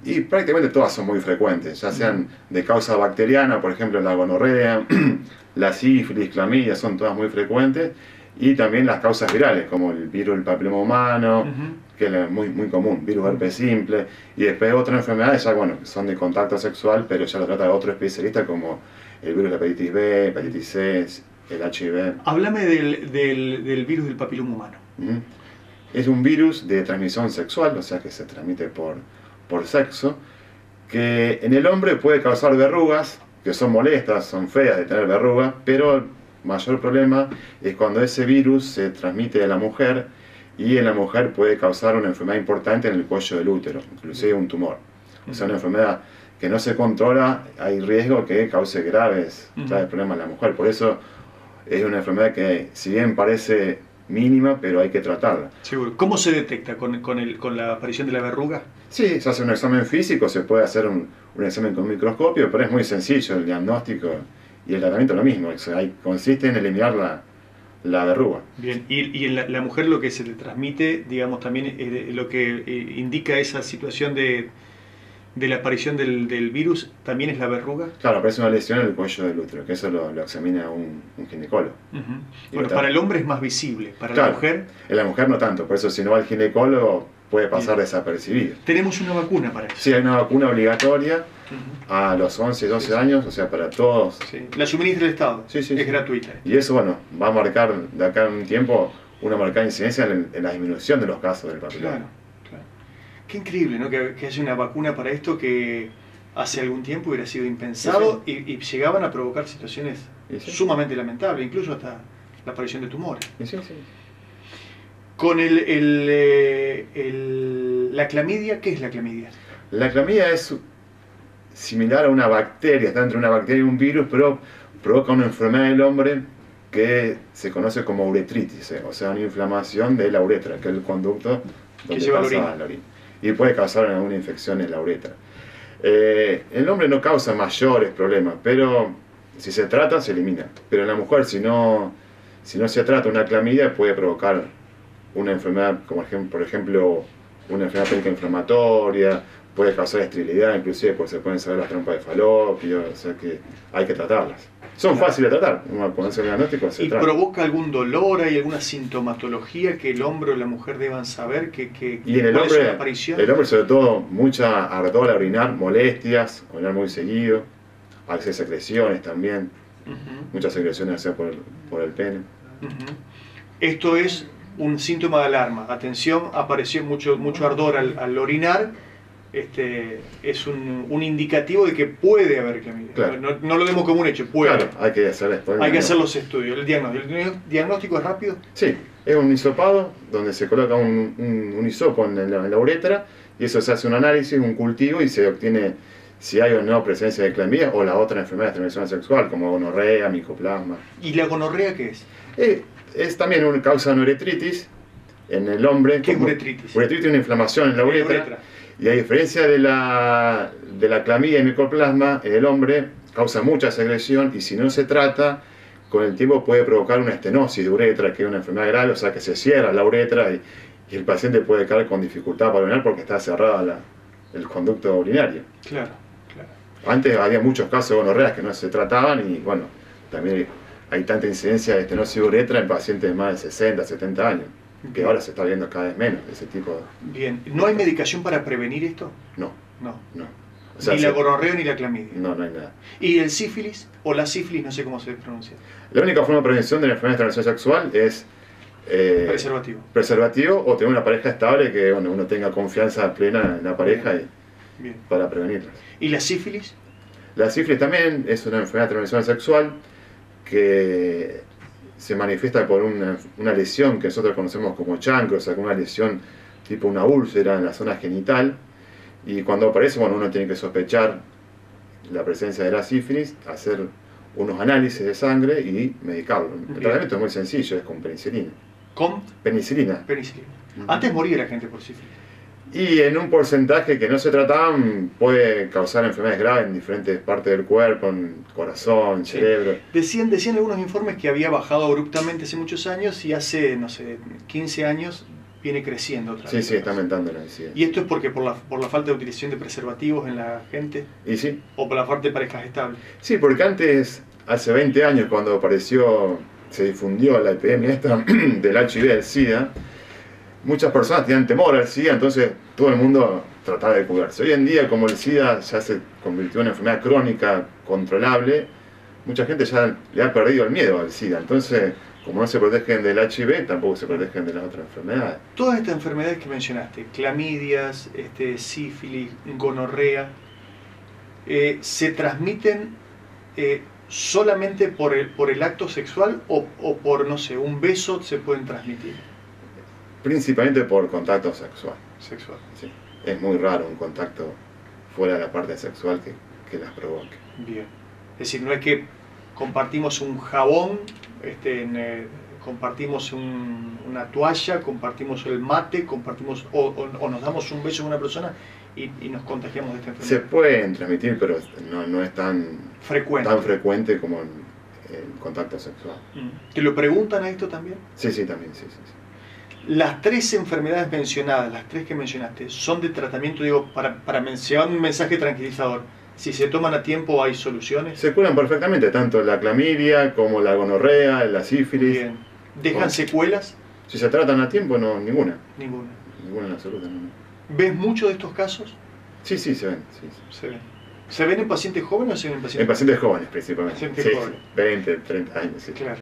Y prácticamente todas son muy frecuentes, ya sean de causa bacteriana, por ejemplo la gonorrea, la sífilis, clamidia, son todas muy frecuentes, y también las causas virales, como el virus del papiloma humano, que es muy común, virus herpes simple, y después otras enfermedades ya, bueno, que son de contacto sexual, pero ya lo trata otro especialista, como el virus de la hepatitis B, hepatitis C, el HIV. Háblame del virus del papiloma humano. Es un virus de transmisión sexual, o sea que se transmite por sexo, que en el hombre puede causar verrugas, que son molestas, son feas de tener verrugas, pero el mayor problema es cuando ese virus se transmite de la mujer, y en la mujer puede causar una enfermedad importante en el cuello del útero, inclusive un tumor. O sea, una enfermedad que no se controla, hay riesgo que cause graves problemas en la mujer. Por eso es una enfermedad que, si bien parece mínima, pero hay que tratarla. Seguro. ¿Cómo se detecta? ¿Con la aparición de la verruga? Sí, se hace un examen físico, se puede hacer un examen con microscopio, pero es muy sencillo el diagnóstico y el tratamiento es lo mismo. O sea, consiste en eliminar la verruga. Bien, y en la mujer lo que se le transmite, digamos, también lo que indica esa situación de la aparición del virus, ¿también es la verruga? Claro, aparece una lesión en el cuello del útero, que eso lo examina un ginecólogo. Bueno, para el hombre es más visible, para claro, la mujer... En la mujer no tanto, por eso si no va al ginecólogo puede pasar desapercibido. ¿Tenemos una vacuna para eso? Sí, hay una vacuna obligatoria a los 11, 12 años, o sea, para todos. Sí. La suministra el Estado, es gratuita. Y eso, bueno, va a marcar de acá a un tiempo una marcada incidencia en la disminución de los casos del papiloma. Claro. Qué increíble, ¿no? Que haya una vacuna para esto que hace algún tiempo hubiera sido impensado y llegaban a provocar situaciones sumamente lamentables, incluso hasta la aparición de tumores. Con la clamidia, ¿qué es la clamidia? La clamidia es similar a una bacteria, está entre una bacteria y un virus, pero provoca una enfermedad del hombre que se conoce como uretritis, o sea, una inflamación de la uretra, que es el conducto donde pasa la orina. Y puede causar alguna infección en la uretra. El hombre no causa mayores problemas, pero si se trata, se elimina. Pero en la mujer, si no se trata una clamidia, puede provocar una enfermedad, como por ejemplo, una enfermedad crónica inflamatoria, puede causar esterilidad, inclusive porque se pueden saber las trompas de falopio, o sea que hay que tratarlas. Son fáciles de tratar, cuando hace el diagnóstico se trata. ¿Y provoca algún dolor? ¿Hay alguna sintomatología que el hombre o la mujer deban saber que y en el hombre, sobre todo, mucha ardor al orinar, molestias, orinar muy seguido, a veces secreciones también, muchas secreciones hacia por el pene. Esto es un síntoma de alarma. Atención, apareció mucho ardor al orinar. Es un indicativo de que puede haber clamidia. Claro. No lo demos como un hecho, puede. Claro, hay que hacer esto. Hay que hacer los estudios. ¿El diagnóstico es rápido? Sí, es un hisopado donde se coloca un hisopo en la uretra y eso se hace un análisis, un cultivo y se obtiene si hay o no presencia de clamidia o la otra enfermedad de transmisión sexual como gonorrea, micoplasma. ¿Y la gonorrea qué es? Es también una causa de uretritis en el hombre. ¿Qué es uretritis? Uretritis es una inflamación en la uretra. Y a diferencia de la clamidia y micoplasma, en el hombre causa mucha secreción y si no se trata, con el tiempo puede provocar una estenosis de uretra, que es una enfermedad grave, o sea que se cierra la uretra y el paciente puede caer con dificultad para orinar porque está cerrada el conducto urinario. Claro. Antes había muchos casos de gonorreas que no se trataban y bueno, también hay tanta incidencia de estenosis de uretra en pacientes de más de 60, 70 años. Que ahora se está viendo cada vez menos ese tipo de... Bien, ¿no hay medicación para prevenir esto? No. O sea, ni la gonorrea ni la clamidia. No hay nada. ¿Y el sífilis? O la sífilis, no sé cómo se pronuncia. La única forma de prevención de la enfermedad de transmisión sexual es... preservativo o tener una pareja estable que uno tenga confianza plena en la pareja para prevenirlas. ¿Y la sífilis? La sífilis también es una enfermedad de transmisión sexual que se manifiesta por una lesión que nosotros conocemos como chancro, o sea, una lesión tipo una úlcera en la zona genital, y cuando aparece, uno tiene que sospechar la presencia de la sífilis, hacer unos análisis de sangre y medicarlo. El tratamiento es muy sencillo, es con penicilina. ¿Con? Penicilina. Antes moría la gente por sífilis. Y en un porcentaje que no se trataban puede causar enfermedades graves en diferentes partes del cuerpo, en corazón, cerebro. Decían algunos informes que había bajado abruptamente hace muchos años y hace, no sé, 15 años viene creciendo otra vez. Sí, sí, está aumentando la incidencia. ¿Y esto es porque por la falta de utilización de preservativos en la gente? ¿Y sí? ¿O por la falta de parejas estables? Sí, porque antes, hace 20 años, cuando apareció, se difundió la epidemia esta del HIV, del SIDA, muchas personas tenían temor al SIDA, entonces todo el mundo trataba de curarse. Hoy en día, como el SIDA ya se convirtió en una enfermedad crónica controlable, mucha gente ya le ha perdido el miedo al SIDA. Entonces, como no se protegen del HIV, tampoco se protegen de las otras enfermedades. Todas estas enfermedades que mencionaste, clamidias, sífilis, gonorrea, ¿se transmiten solamente por el acto sexual o por, no sé, un beso se pueden transmitir? Principalmente por contacto sexual. Sexual. Sí. Es muy raro un contacto fuera de la parte sexual que las provoque. Bien. Es decir, no es que compartimos un jabón, compartimos una toalla, compartimos el mate, compartimos o nos damos un beso con una persona y nos contagiamos de esta enfermedad. Se pueden transmitir, pero no es tan frecuente como el contacto sexual. ¿Te lo preguntan a esto también? Sí, sí, también, sí. Las 3 enfermedades mencionadas, las 3 que mencionaste, son de tratamiento, digo, para llevar un mensaje tranquilizador. Si se toman a tiempo, ¿hay soluciones? Se curan perfectamente, tanto la clamidia como la gonorrea, la sífilis. Bien. ¿Dejan secuelas? Si se tratan a tiempo, no, ninguna. Ninguna. Ninguna en absoluto, no. ¿Ves mucho de estos casos? Sí, se ven. Sí. Se ven. ¿Se ven en pacientes jóvenes o se ven en pacientes? En pacientes jóvenes, principalmente. Pacientes jóvenes. 20, 30 años, sí. Claro.